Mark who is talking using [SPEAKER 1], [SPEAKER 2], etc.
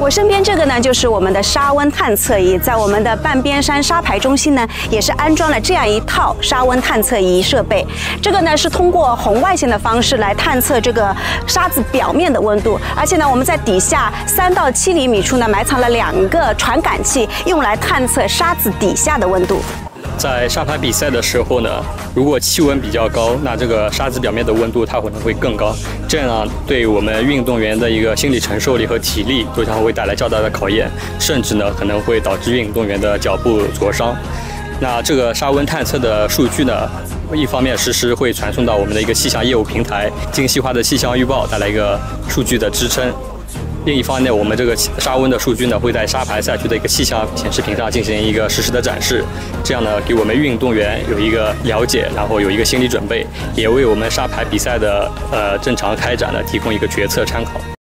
[SPEAKER 1] 我身边这个呢，就是我们的沙温探测仪，在我们的半边山沙排中心呢，也是安装了这样一套沙温探测仪设备。这个呢是通过红外线的方式来探测这个沙子表面的温度，而且呢，我们在底下3到7厘米处呢埋藏了2个传感器，用来探测沙子底下的温度。
[SPEAKER 2] 在沙排比赛的时候呢，如果气温比较高，那这个沙子表面的温度它可能会更高，这样呢，对我们运动员的一个心理承受力和体力都将会带来较大的考验，甚至呢可能会导致运动员的脚部灼伤。那这个沙温探测的数据呢，一方面实时会传送到我们的一个气象业务平台，精细化的气象预报带来一个数据的支撑。 另一方面，我们这个沙温的数据呢，会在沙排赛区的一个气象显示屏上进行一个实时的展示，这样呢，给我们运动员有一个了解，然后有一个心理准备，也为我们沙排比赛的正常开展呢提供一个决策参考。